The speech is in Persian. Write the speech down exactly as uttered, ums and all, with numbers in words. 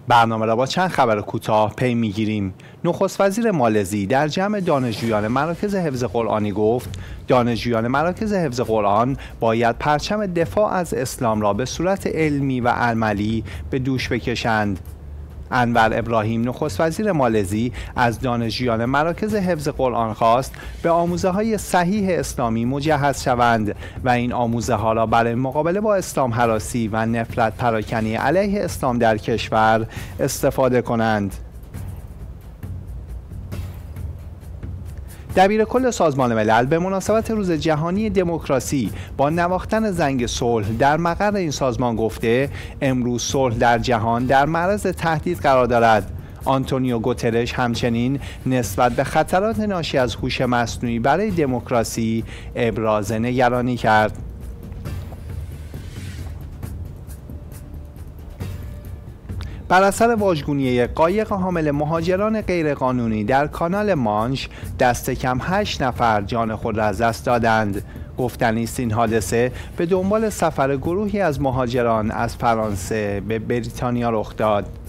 برنامه را با چند خبر کوتاه پی میگیریم. نخست وزیر مالزی در جمع دانشجویان مراکز حفظ قرآنی گفت دانشجویان مراکز حفظ قرآن باید پرچم دفاع از اسلام را به صورت علمی و عملی به دوش بکشند. انور ابراهیم نخست وزیر مالزی از دانشجویان مراکز حفظ قرآن خواست به آموزه های صحیح اسلامی مجهز شوند و این آموزه ها را برای مقابله با اسلام هراسی و نفرت پراکنی علیه اسلام در کشور استفاده کنند. دبیرکل سازمان ملل به مناسبت روز جهانی دموکراسی با نواختن زنگ صلح در مقر این سازمان گفته امروز صلح در جهان در معرض تهدید قرار دارد. آنتونیو گوترش همچنین نسبت به خطرات ناشی از هوش مصنوعی برای دموکراسی ابراز نگرانی کرد. بر اثر واژگونی قایق حامل مهاجران غیرقانونی در کانال مانش دست کم هشت نفر جان خود را از دست دادند. گفتنی است این حادثه به دنبال سفر گروهی از مهاجران از فرانسه به بریتانیا رخ داد.